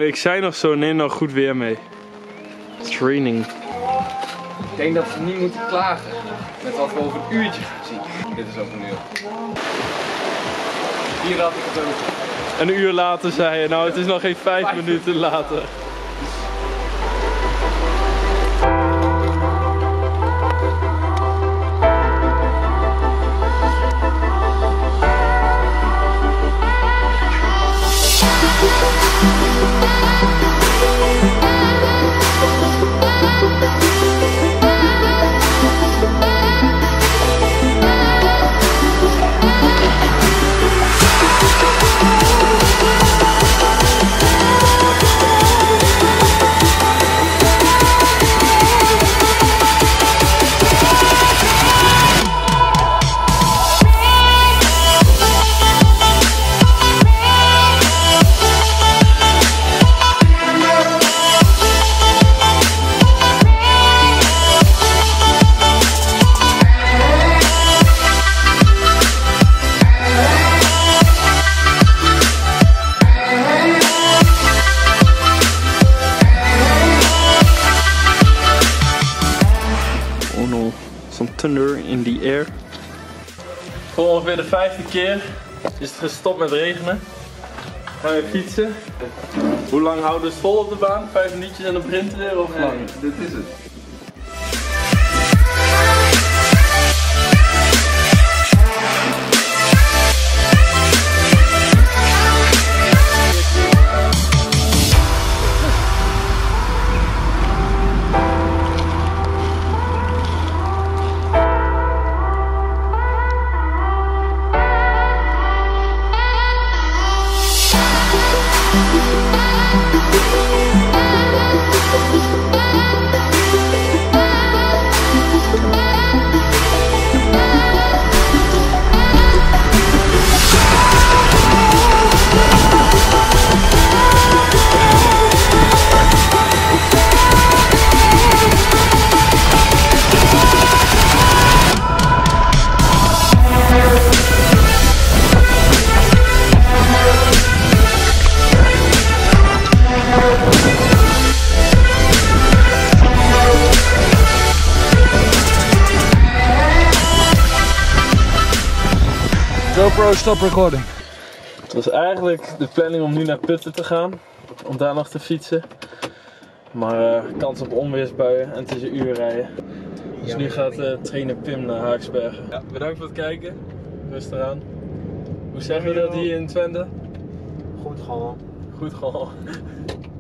ik zei nog zo, neem nou goed weer mee. Training. Ik denk dat we niet moeten klagen met wat we over een uurtje gaan zien. Dit is over een uur. Hier had ik het over. Een uur later zei je, nou het is nog geen 5 minuten later. Some thunder in the air. Voor ongeveer de 5e keer is het gestopt met regenen. Gaan we fietsen. Hoe lang houden we het vol op de baan? 5 minuutjes en dan beginnen weer of lang? Dit is het. GoPro, stop recording. Het was eigenlijk de planning om nu naar Putten te gaan. Om daar nog te fietsen. Maar kans op onweersbuien en het is een uur rijden. Dus nu gaat trainer Pim naar Haaksbergen. Ja, bedankt voor het kijken. Rustig aan. Hoe zeggen we dat hier in Twente? Goed gewoon. Goed gewoon.